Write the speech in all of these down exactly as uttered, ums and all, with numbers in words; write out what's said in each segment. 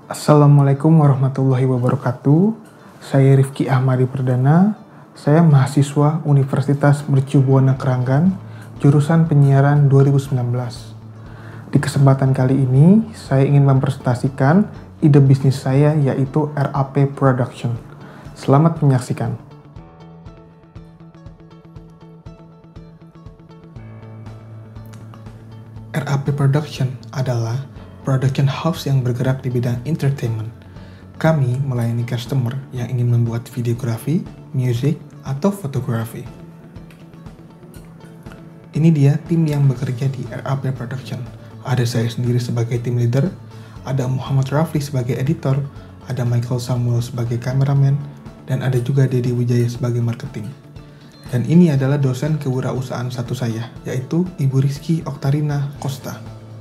Assalamualaikum warahmatullahi wabarakatuh. Saya Rifki Ahmadi Perdana. Saya mahasiswa Universitas Mercu Buana Keranggan, jurusan penyiaran dua ribu sembilan belas. Di kesempatan kali ini, saya ingin mempresentasikan ide bisnis saya, yaitu R A P Production. Selamat menyaksikan. R A P Production adalah production house yang bergerak di bidang entertainment. Kami melayani customer yang ingin membuat videografi, music, atau fotografi. Ini dia tim yang bekerja di R A P Production. Ada saya sendiri sebagai tim leader, ada Muhammad Rafli sebagai editor, ada Michael Samuel sebagai kameramen, dan ada juga Dedi Wijaya sebagai marketing. Dan ini adalah dosen kewirausahaan satu saya, yaitu Ibu Rizky Oktarina Costa.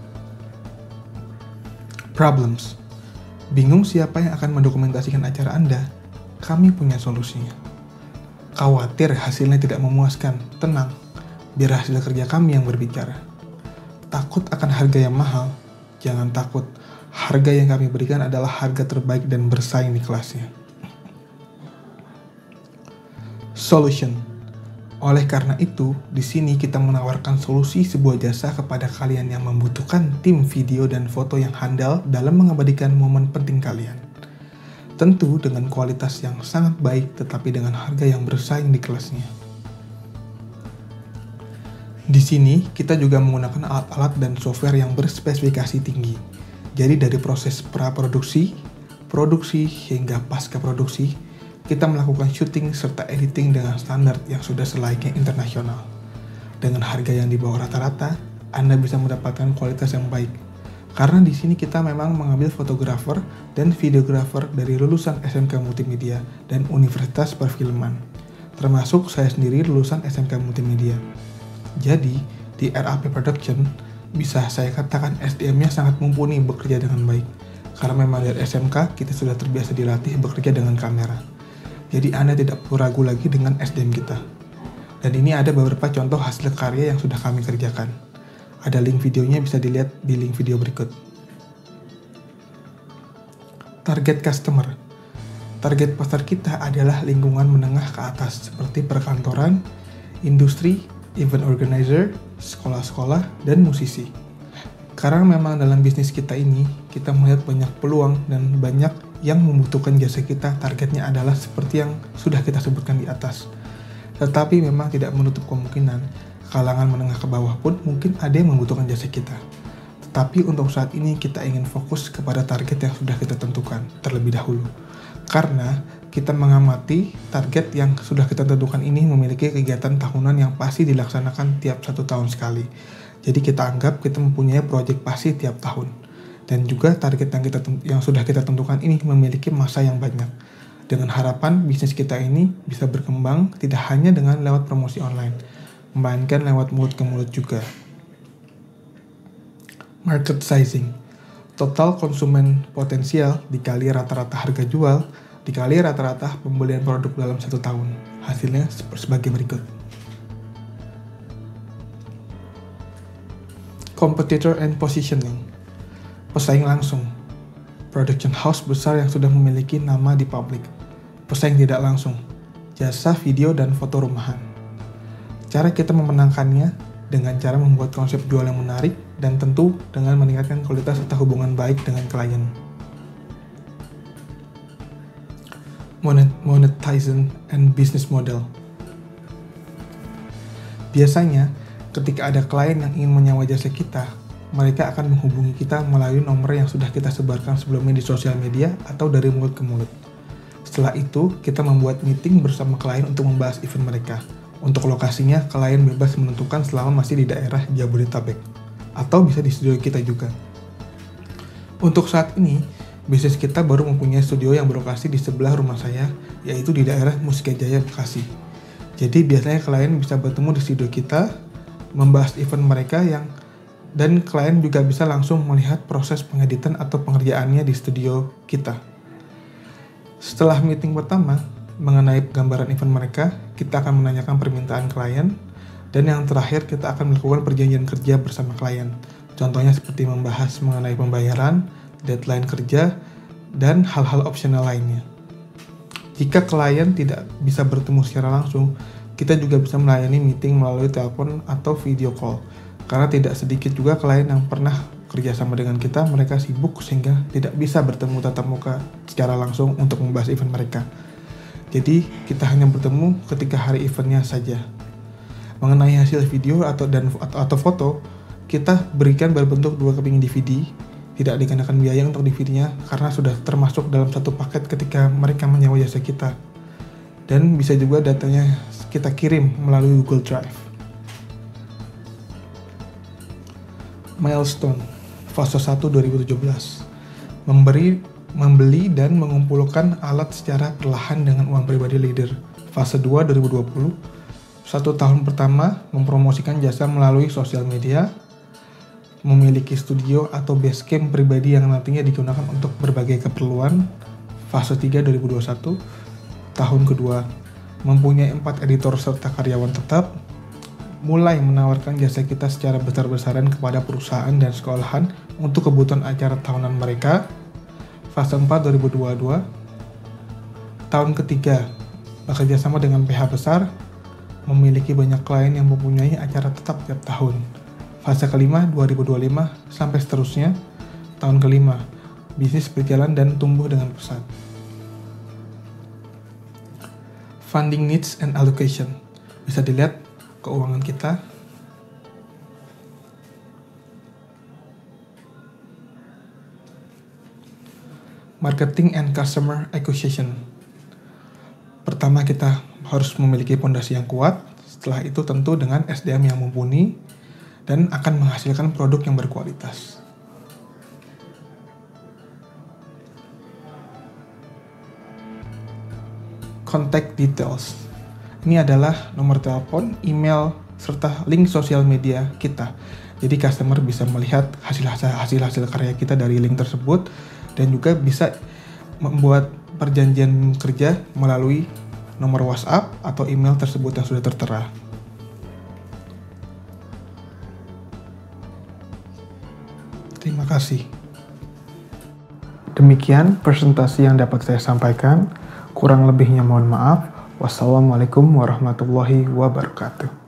Problems. Bingung siapa yang akan mendokumentasikan acara Anda? Kami punya solusinya. Khawatir hasilnya tidak memuaskan? Tenang, biar hasil kerja kami yang berbicara. Takut akan harga yang mahal? Jangan takut, harga yang kami berikan adalah harga terbaik dan bersaing di kelasnya. Solution. Oleh karena itu, di sini kita menawarkan solusi sebuah jasa kepada kalian yang membutuhkan tim video dan foto yang handal dalam mengabadikan momen penting kalian. Tentu dengan kualitas yang sangat baik tetapi dengan harga yang bersaing di kelasnya. Di sini, kita juga menggunakan alat-alat dan software yang berspesifikasi tinggi. Jadi dari proses pra-produksi, produksi, hingga pasca produksi, kita melakukan syuting serta editing dengan standar yang sudah selayaknya internasional. Dengan harga yang di bawah rata-rata, Anda bisa mendapatkan kualitas yang baik. Karena di sini kita memang mengambil fotografer dan videografer dari lulusan S M K Multimedia dan Universitas Perfilman. Termasuk saya sendiri lulusan S M K Multimedia. Jadi, di R A P Production, bisa saya katakan S D M-nya sangat mumpuni bekerja dengan baik. Karena memang dari S M K, kita sudah terbiasa dilatih bekerja dengan kamera. Jadi Anda tidak perlu ragu lagi dengan S D M kita. Dan ini ada beberapa contoh hasil karya yang sudah kami kerjakan. Ada link videonya, bisa dilihat di link video berikut. Target customer. Target pasar kita adalah lingkungan menengah ke atas, seperti perkantoran, industri, event organizer, sekolah-sekolah, dan musisi. Karena memang dalam bisnis kita ini, kita melihat banyak peluang dan banyak yang membutuhkan jasa kita. Targetnya adalah seperti yang sudah kita sebutkan di atas. Tetapi memang tidak menutup kemungkinan kalangan menengah ke bawah pun mungkin ada yang membutuhkan jasa kita. Tetapi untuk saat ini kita ingin fokus kepada target yang sudah kita tentukan terlebih dahulu. Karena kita mengamati target yang sudah kita tentukan ini memiliki kegiatan tahunan yang pasti dilaksanakan tiap satu tahun sekali. Jadi kita anggap kita mempunyai proyek pasti tiap tahun. Dan juga target yang kita yang sudah kita tentukan ini memiliki masa yang banyak. Dengan harapan bisnis kita ini bisa berkembang tidak hanya dengan lewat promosi online, melainkan lewat mulut ke mulut juga. Market sizing. Total konsumen potensial dikali rata-rata harga jual dikali rata-rata pembelian produk dalam satu tahun. Hasilnya sebagai berikut. Competitor and positioning. Pesaing langsung. Production house besar yang sudah memiliki nama di publik. Pesaing tidak langsung. Jasa video dan foto rumahan. Cara kita memenangkannya dengan cara membuat konsep jual yang menarik dan tentu dengan meningkatkan kualitas serta hubungan baik dengan klien. Monetization and business model. Biasanya, ketika ada klien yang ingin menyewa jasa kita, mereka akan menghubungi kita melalui nomor yang sudah kita sebarkan sebelumnya di sosial media atau dari mulut ke mulut. Setelah itu, kita membuat meeting bersama klien untuk membahas event mereka. Untuk lokasinya, klien bebas menentukan selama masih di daerah Jabodetabek, atau bisa di studio kita juga. Untuk saat ini, bisnis kita baru mempunyai studio yang berlokasi di sebelah rumah saya, yaitu di daerah Mustika Jaya, Bekasi. Jadi biasanya klien bisa bertemu di studio kita, membahas event mereka yang dan klien juga bisa langsung melihat proses pengeditan atau pengerjaannya di studio kita. Setelah meeting pertama mengenai gambaran event mereka, kita akan menanyakan permintaan klien, dan yang terakhir kita akan melakukan perjanjian kerja bersama klien. Contohnya seperti membahas mengenai pembayaran, deadline kerja, dan hal-hal opsional lainnya. Jika klien tidak bisa bertemu secara langsung, kita juga bisa melayani meeting melalui telepon atau video call. Karena tidak sedikit juga klien yang pernah kerjasama dengan kita, mereka sibuk sehingga tidak bisa bertemu tatap muka secara langsung untuk membahas event mereka. Jadi kita hanya bertemu ketika hari eventnya saja. Mengenai hasil video atau dan atau, atau foto, kita berikan berbentuk dua keping D V D. Tidak dikenakan biaya untuk D V D-nya karena sudah termasuk dalam satu paket ketika mereka menyewa jasa kita. Dan bisa juga datanya kita kirim melalui Google Drive. Milestone fase satu dua ribu tujuh belas. Memberi, membeli dan mengumpulkan alat secara perlahan dengan uang pribadi leader. Fase dua dua ribu dua puluh. Satu tahun pertama mempromosikan jasa melalui sosial media, memiliki studio atau base camp pribadi yang nantinya digunakan untuk berbagai keperluan. Fase tiga dua ribu dua puluh satu, tahun kedua, mempunyai empat editor serta karyawan tetap, mulai menawarkan jasa kita secara besar-besaran kepada perusahaan dan sekolahan untuk kebutuhan acara tahunan mereka. Fase empat dua ribu dua puluh dua, tahun ketiga, bekerja sama dengan P H besar, memiliki banyak klien yang mempunyai acara tetap tiap tahun. Fase kelima dua ribu dua puluh lima sampai seterusnya. Tahun kelima, bisnis berjalan dan tumbuh dengan pesat. Funding needs and allocation. Bisa dilihat keuangan kita. Marketing and customer acquisition. Pertama, kita harus memiliki fondasi yang kuat. Setelah itu tentu dengan S D M yang mumpuni dan akan menghasilkan produk yang berkualitas. Contact details. Ini adalah nomor telepon, email, serta link sosial media kita. Jadi customer bisa melihat hasil-hasil karya kita dari link tersebut dan juga bisa membuat perjanjian kerja melalui nomor WhatsApp atau email tersebut yang sudah tertera. Terima kasih. Demikian presentasi yang dapat saya sampaikan. Kurang lebihnya mohon maaf. Wassalamualaikum warahmatullahi wabarakatuh.